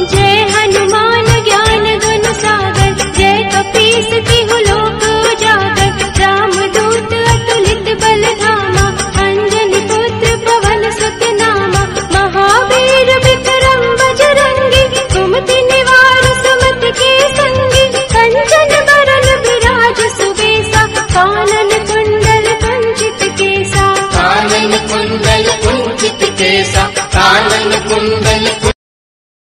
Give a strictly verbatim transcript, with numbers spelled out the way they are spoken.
जय हनुमान ज्ञान गुण सागर, जय कपीस तिहु लोक उजागर। रामदूत अतुलित बल धामा, अंजनी पुत्र पवन सुत नामा। महावीर विक्रम बजरंगी, कुमति निवार सुमति के संगी। कंचन बरन विराज सुबेसा, कानन कुंडल कुंचित केसा। कानन कुंडल कुंचित केसा, कानन कुंडल